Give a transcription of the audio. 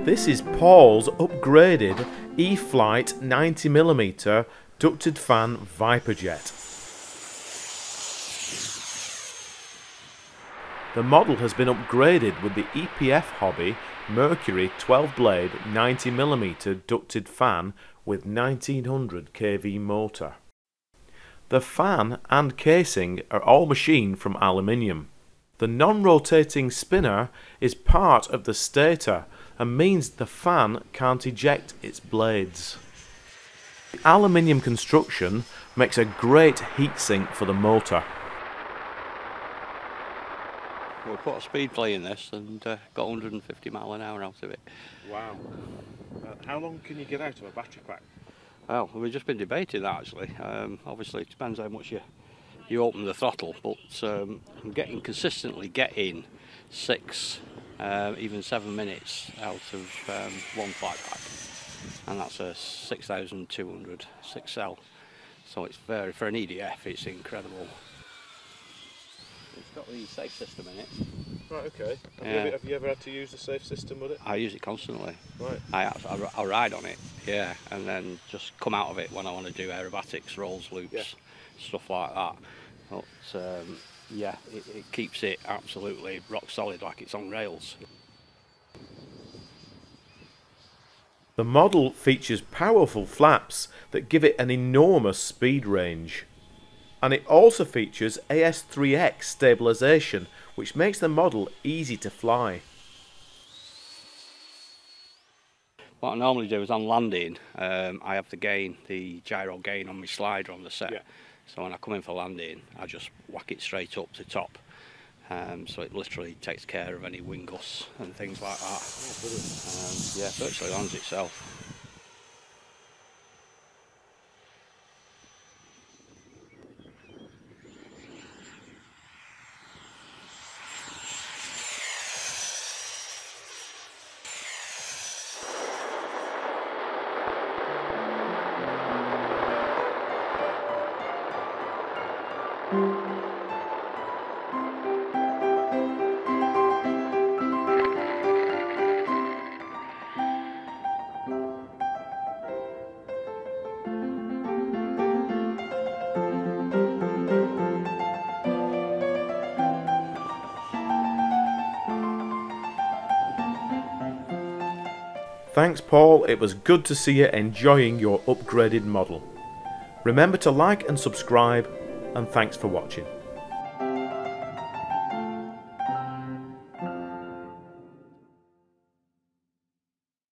This is Paul's upgraded E-Flite 90mm ducted fan Viper Jet. The model has been upgraded with the EPF Hobby Mercury 12 blade 90mm ducted fan with 1900 kV motor. The fan and casing are all machined from aluminium. The non-rotating spinner is part of the stator and means the fan can't eject its blades. The aluminium construction makes a great heatsink for the motor. We put a speed play in this and got 150 mile an hour out of it. Wow. How long can you get out of a battery pack? Well, we've just been debating that actually. Obviously it depends how much you open the throttle, but I'm consistently getting 6, even 7 minutes out of one flight pack, and that's a 6,200 6L. So it's very, for an EDF, it's incredible. It's got the safe system in it. Right, okay. Have you ever had to use the safe system with it? I use it constantly. Right. I ride on it, yeah, and then just come out of it when I want to do aerobatics, rolls, loops, stuff like that. But yeah, it keeps it absolutely rock solid, like it's on rails. The model features powerful flaps that give it an enormous speed range. And it also features AS3X stabilisation, which makes the model easy to fly. What I normally do is on landing, I have the gyro gain on my slider on the set. Yeah. So when I come in for landing, I just whack it straight up to top. So it literally takes care of any wing gusts and things like that. Yeah, virtually lands itself. Thanks Paul, it was good to see you enjoying your upgraded model. Remember to like and subscribe, and thanks for watching.